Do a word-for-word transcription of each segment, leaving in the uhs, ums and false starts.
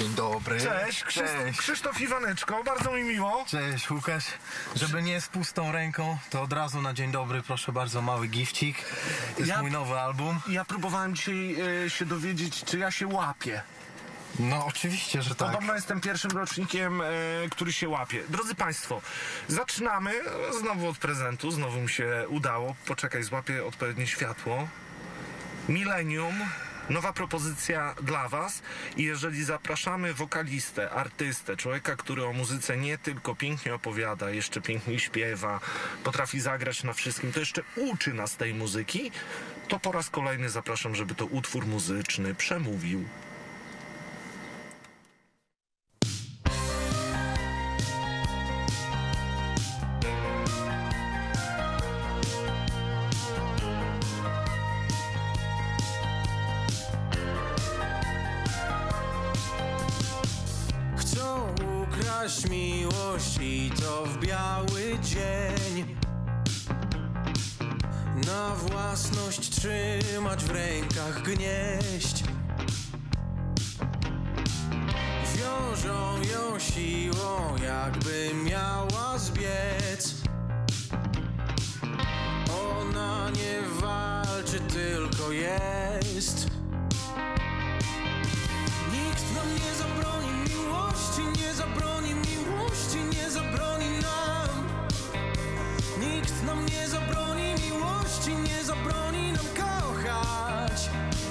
Dzień dobry. Cześć, Krzysztof, Cześć. Krzysztof Iwaneczko, bardzo mi miło. Cześć Łukasz. Żeby nie z pustą ręką, to od razu na dzień dobry, proszę bardzo, mały gifcik. To jest Ja- mój nowy album. Ja próbowałem dzisiaj e, się dowiedzieć, czy ja się łapię. No oczywiście, że tak. Podobno jestem pierwszym rocznikiem, e, który się łapie. Drodzy Państwo, zaczynamy znowu od prezentu, znowu mi się udało. Poczekaj, złapię odpowiednie światło. Millennium. Nowa propozycja dla Was i jeżeli zapraszamy wokalistę, artystę, człowieka, który o muzyce nie tylko pięknie opowiada, jeszcze pięknie śpiewa, potrafi zagrać na wszystkim, to jeszcze uczy nas tej muzyki, to po raz kolejny zapraszam, żeby to utwór muzyczny przemówił. Miłość i to w biały dzień, na własność trzymać, w rękach gnieść. Wiążą ją siłą, jakby miała zbiec. Ona nie walczy, tylko jest. Nikt nam nie zabroni miłości, nie zabroni miłości, nie zabroni nam. Nikt nam nie zabroni miłości, nie zabroni nam kochać.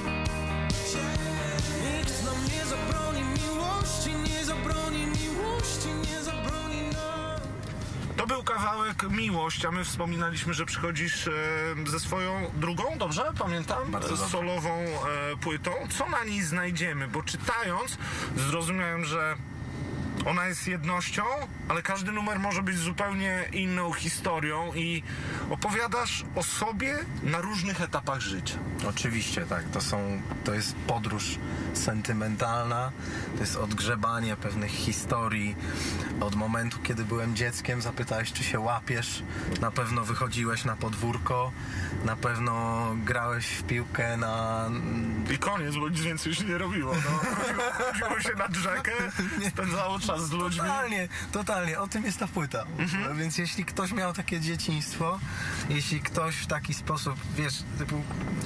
Nikt nam nie zabroni miłości, nie zabroni miłości, nie zabroni nam. To był kawałek Miłość, a my wspominaliśmy, że przychodzisz e, ze swoją drugą, dobrze? Pamiętam? Bardzo dobrze. Solową e, płytą. Co na niej znajdziemy? Bo czytając zrozumiałem, że ona jest jednością, ale każdy numer może być zupełnie inną historią i opowiadasz o sobie na różnych etapach życia. Oczywiście, tak. To są, to jest podróż sentymentalna, to jest odgrzebanie pewnych historii. Od momentu, kiedy byłem dzieckiem, zapytałeś, czy się łapiesz. Na pewno wychodziłeś na podwórko, na pewno grałeś w piłkę na... I koniec, bo nic więcej już nie robiło. No. Chodziło, chodziło się nad rzekę, spędzało czas z ludźmi. Totalnie, totalnie. O tym jest ta płyta. Mhm. Więc jeśli ktoś miał takie dzieciństwo, jeśli ktoś w taki sposób, wiesz, typu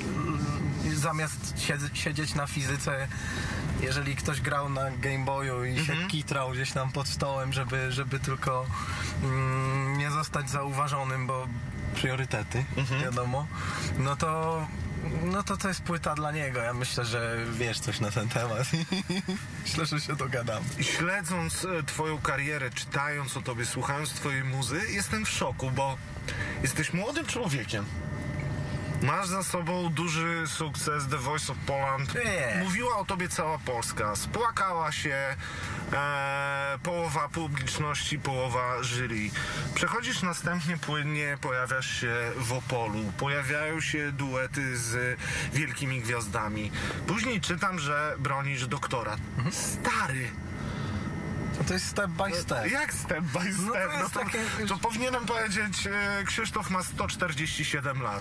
zamiast siedzieć na fizyce, jeżeli ktoś grał na Game Boyu i mhm. się kitrał gdzieś tam pod stołem, żeby, żeby tylko mm, nie zostać zauważonym, bo priorytety, mhm. wiadomo, no to no to to jest płyta dla niego. Ja myślę, że wiesz coś na ten temat i myślę, że się dogadamy. Śledząc e, twoją karierę, czytając o tobie, słuchając twojej muzy, jestem w szoku, bo jesteś młodym człowiekiem. Masz za sobą duży sukces, The Voice of Poland. Nie. Mówiła o tobie cała Polska. Spłakała się e, połowa publiczności, połowa jury. Przechodzisz następnie płynnie, pojawiasz się w Opolu. Pojawiają się duety z wielkimi gwiazdami. Później czytam, że bronisz doktorat. Mhm. Stary! To jest step by step. Jak step by step? No to jest no to, takie... to powinienem powiedzieć, e, Krzysztof ma sto czterdzieści siedem lat.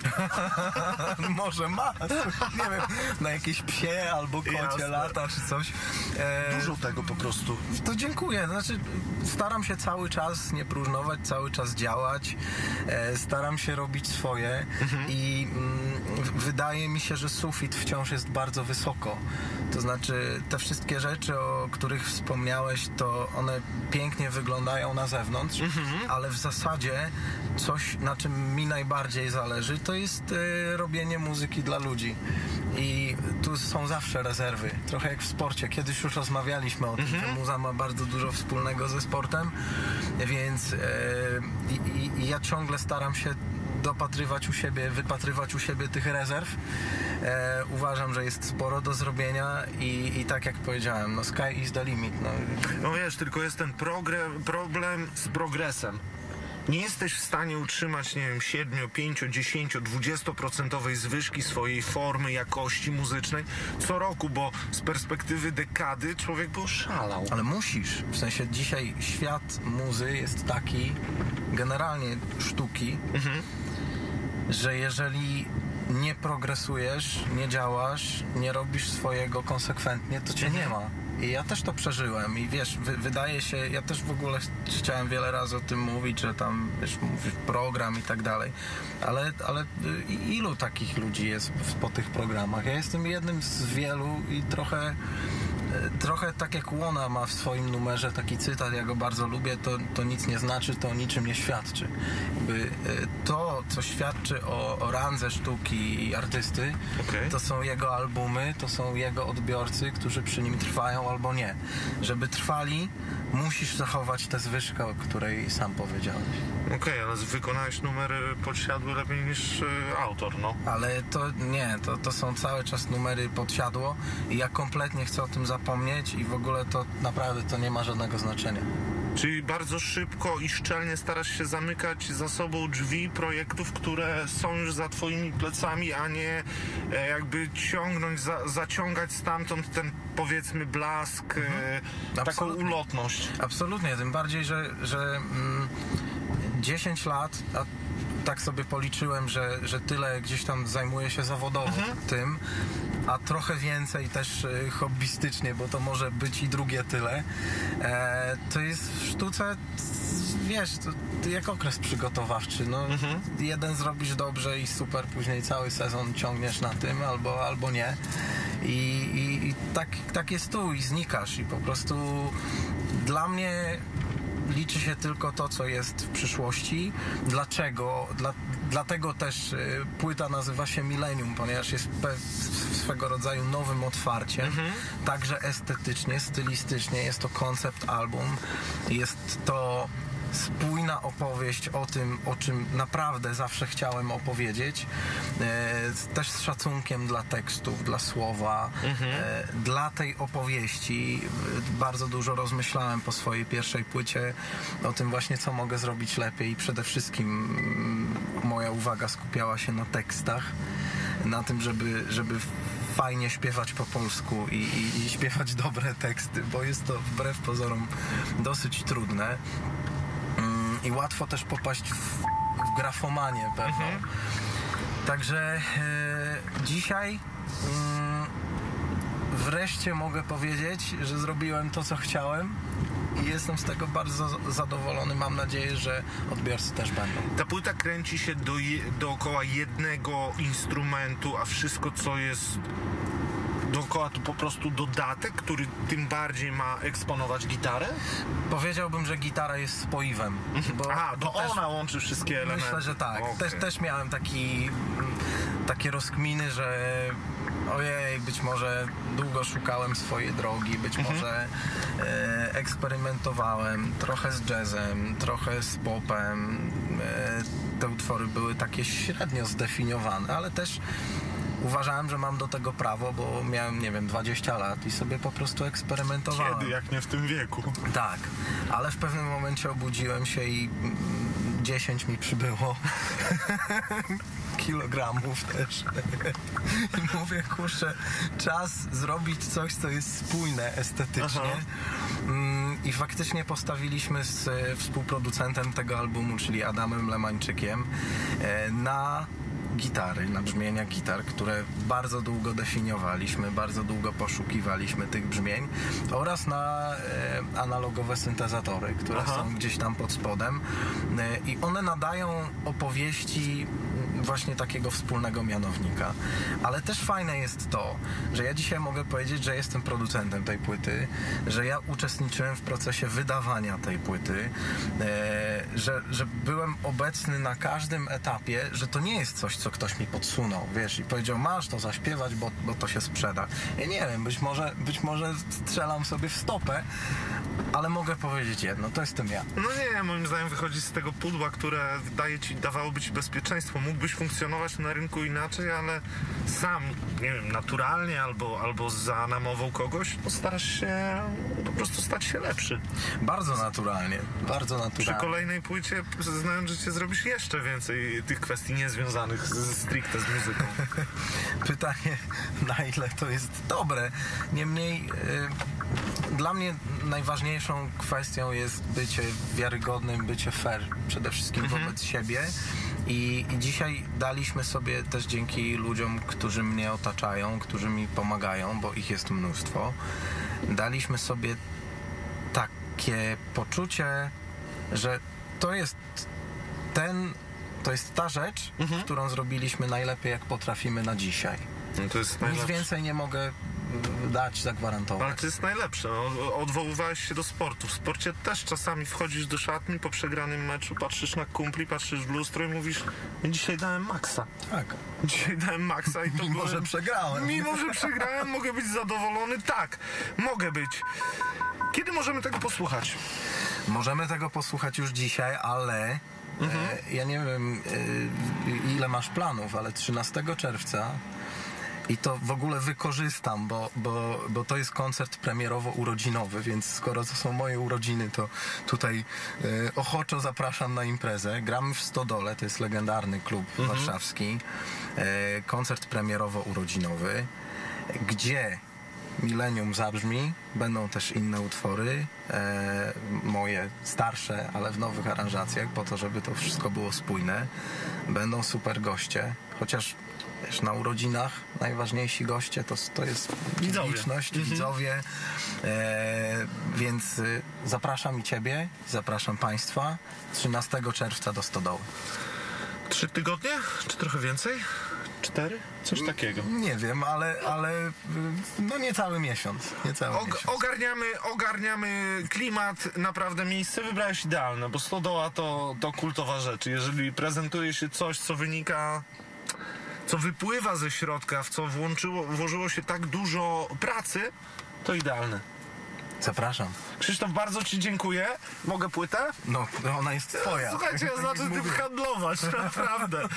Może ma. Nie wiem, na jakieś psie albo kocie Jasne. lata czy coś. E, Dużo tego po prostu. To dziękuję. Znaczy, staram się cały czas nie próżnować, cały czas działać. E, staram się robić swoje mhm. i mm, wydaje mi się, że sufit wciąż jest bardzo wysoko. To znaczy, te wszystkie rzeczy, o których wspomniałeś, to one pięknie wyglądają na zewnątrz, mhm. ale w zasadzie coś, na czym mi najbardziej zależy, to jest e, robienie muzyki dla ludzi. I tu są zawsze rezerwy. Trochę jak w sporcie. Kiedyś już rozmawialiśmy o tym, mhm. że muza ma bardzo dużo wspólnego ze sportem, więc e, i, i ja ciągle staram się dopatrywać u siebie, wypatrywać u siebie tych rezerw. E, uważam, że jest sporo do zrobienia i, i tak jak powiedziałem, no sky is the limit. No, no wiesz, tylko jest ten progre- problem z progresem. Nie jesteś w stanie utrzymać, nie wiem, siedem, pięć, dziesięć, dwadzieścia procent zwyżki swojej formy, jakości muzycznej co roku, bo z perspektywy dekady człowiek by oszalał. Ale musisz. W sensie dzisiaj świat muzy jest taki, generalnie sztuki, mhm. że jeżeli nie progresujesz, nie działasz, nie robisz swojego konsekwentnie, to cię mhm. nie ma. I ja też to przeżyłem i wiesz, wy, wydaje się, ja też w ogóle chciałem wiele razy o tym mówić, że tam, wiesz, mówisz program i tak dalej, ale, ale ilu takich ludzi jest po tych programach? Ja jestem jednym z wielu i trochę Trochę tak jak Łona ma w swoim numerze taki cytat, ja go bardzo lubię, to, to nic nie znaczy, to o niczym nie świadczy. Jakby to, co świadczy o, o randze sztuki i artysty, okay. to są jego albumy, to są jego odbiorcy, którzy przy nim trwają albo nie. Żeby trwali, musisz zachować tę zwyżkę, o której sam powiedziałeś. Okej, okay, ale wykonałeś numery podsiadłe lepiej niż y, autor, no. Ale to nie, to, to są cały czas numery podsiadło i ja kompletnie chcę o tym zapomnieć i w ogóle to naprawdę to nie ma żadnego znaczenia. Czyli bardzo szybko i szczelnie starasz się zamykać za sobą drzwi projektów, które są już za twoimi plecami, a nie e, jakby ciągnąć, za, zaciągać stamtąd ten, powiedzmy, blask, mhm. e, taką ulotność. Absolutnie, tym bardziej, że, że mm, dziesięć lat, a tak sobie policzyłem, że, że tyle gdzieś tam zajmuję się zawodowo mhm. tym, a trochę więcej też y, hobbystycznie, bo to może być i drugie tyle. E, to jest w sztuce, wiesz, to, to jak okres przygotowawczy. No, mhm. jeden zrobisz dobrze i super, później cały sezon ciągniesz na tym, albo, albo nie. I, i, i tak, tak jest tu i znikasz i po prostu dla mnie liczy się tylko to, co jest w przyszłości. Dlaczego? Dla, dlatego też y, płyta nazywa się Millennium, ponieważ jest pe, swego rodzaju nowym otwarciem, mhm. także estetycznie, stylistycznie. Jest to koncept album. Jest to spójna opowieść o tym, o czym naprawdę zawsze chciałem opowiedzieć. E, też z szacunkiem dla tekstów, dla słowa, mhm. e, dla tej opowieści. E, bardzo dużo rozmyślałem po swojej pierwszej płycie o tym właśnie, co mogę zrobić lepiej. I przede wszystkim m, moja uwaga skupiała się na tekstach, na tym, żeby, żeby fajnie śpiewać po polsku i, i, i śpiewać dobre teksty, bo jest to wbrew pozorom dosyć trudne. I łatwo też popaść w, w grafomanię pewną. Mhm. Także e, dzisiaj mm, wreszcie mogę powiedzieć, że zrobiłem to, co chciałem i jestem z tego bardzo zadowolony. Mam nadzieję, że odbiorcy też będą. Ta płyta kręci się do je, dookoła jednego instrumentu, a wszystko, co jest dookoła, to po prostu dodatek, który tym bardziej ma eksponować gitarę? Powiedziałbym, że gitara jest spoiwem. Bo, A, bo ona też łączy wszystkie elementy. Myślę, że tak. Okay. Też, też miałem taki, takie rozkminy, że ojej, być może długo szukałem swojej drogi, być mhm. może e, eksperymentowałem trochę z jazzem, trochę z popem. E, te utwory były takie średnio zdefiniowane, ale też uważałem, że mam do tego prawo, bo miałem, nie wiem, dwadzieścia lat i sobie po prostu eksperymentowałem. Kiedy, jak nie w tym wieku. Tak, ale w pewnym momencie obudziłem się i dziesięć mi przybyło kilogramów też. I mówię, kurczę, czas zrobić coś, co jest spójne estetycznie. Aha. I faktycznie postawiliśmy z współproducentem tego albumu, czyli Adamem Lemańczykiem, na gitary, na brzmienia gitar, które bardzo długo definiowaliśmy, bardzo długo poszukiwaliśmy tych brzmień, oraz na e, analogowe syntezatory, które Aha. są gdzieś tam pod spodem e, i one nadają opowieści właśnie takiego wspólnego mianownika. Ale też fajne jest to, że ja dzisiaj mogę powiedzieć, że jestem producentem tej płyty, że ja uczestniczyłem w procesie wydawania tej płyty, e, że, że byłem obecny na każdym etapie, że to nie jest coś, co ktoś mi podsunął, wiesz, i powiedział, masz to zaśpiewać, bo, bo to się sprzeda. Ja nie wiem, być może, być może strzelam sobie w stopę, ale mogę powiedzieć jedno, to jestem ja. No nie, moim zdaniem wychodzi z tego pudła, które daje ci, dawałoby ci bezpieczeństwo. Mógłbyś funkcjonować na rynku inaczej, ale sam, nie wiem, naturalnie albo, albo za namową kogoś, postarasz się po prostu stać się lepszy. Bardzo naturalnie, bardzo naturalnie. Przy kolejnej płycie, znając życie, zrobisz jeszcze więcej tych kwestii niezwiązanych z, stricte z muzyką. Pytanie, na ile to jest dobre. Niemniej yy, dla mnie najważniejszą kwestią jest bycie wiarygodnym, bycie fair przede wszystkim mhm. wobec siebie. I, I dzisiaj daliśmy sobie też dzięki ludziom, którzy mnie otaczają, którzy mi pomagają, bo ich jest mnóstwo, daliśmy sobie takie poczucie, że to jest ten, to jest ta rzecz, Mhm. którą zrobiliśmy najlepiej, jak potrafimy na dzisiaj. No to jest Nic najlepsze. więcej nie mogę y, dać, zagwarantować. Ale to jest najlepsze. O- Odwoływałeś się do sportu. W sporcie też czasami wchodzisz do szatni po przegranym meczu, patrzysz na kumpli, patrzysz w lustro i mówisz: dzisiaj dałem maksa. Tak. Dzisiaj dałem maksa i to Mimo, byłem... że przegrałem. Mimo, że przegrałem, mogę być zadowolony? Tak, mogę być. Kiedy możemy tego posłuchać? Możemy tego posłuchać już dzisiaj, ale Mhm. e, ja nie wiem e, ile masz planów, ale trzynastego czerwca i to w ogóle wykorzystam, bo, bo, bo to jest koncert premierowo-urodzinowy, więc skoro to są moje urodziny, to tutaj e, ochoczo zapraszam na imprezę. Gramy w Stodole, to jest legendarny klub warszawski. E, koncert premierowo-urodzinowy, gdzie Millennium zabrzmi, będą też inne utwory, e, moje starsze, ale w nowych aranżacjach, po to, żeby to wszystko było spójne. Będą super goście, chociaż wiesz, na urodzinach najważniejsi goście to, to jest Widzowie. publiczność, Mhm. widzowie, e, więc y, zapraszam i Ciebie, zapraszam Państwa trzynastego czerwca do Stodoły. Trzy tygodnie? Czy trochę więcej? Cztery? Coś takiego. Nie wiem, ale, ale y, no niecały miesiąc, niecały Og- miesiąc. ogarniamy, ogarniamy klimat, naprawdę miejsce wybrałeś idealne, bo Stodoła to, to kultowa rzecz. Jeżeli prezentuje się coś, co wynika, co wypływa ze środka, w co włączyło, włożyło się tak dużo pracy, to idealne. Zapraszam. Krzysztof, bardzo Ci dziękuję. Mogę płytę? No, ona jest twoja. Słuchajcie, ja Tak zacznę jak tym mówię. handlować, naprawdę.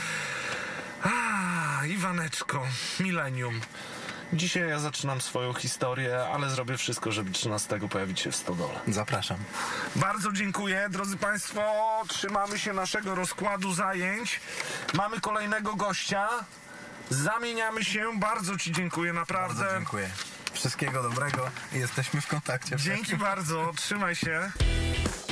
A, Iwaneczko, Millennium. Dzisiaj ja zaczynam swoją historię, ale zrobię wszystko, żeby trzynastego pojawić się w Stodole. Zapraszam. Bardzo dziękuję, drodzy Państwo. Trzymamy się naszego rozkładu zajęć. Mamy kolejnego gościa. Zamieniamy się. Bardzo Ci dziękuję, naprawdę. Bardzo dziękuję. Wszystkiego dobrego i jesteśmy w kontakcie. Dzięki bardzo. Trzymaj się.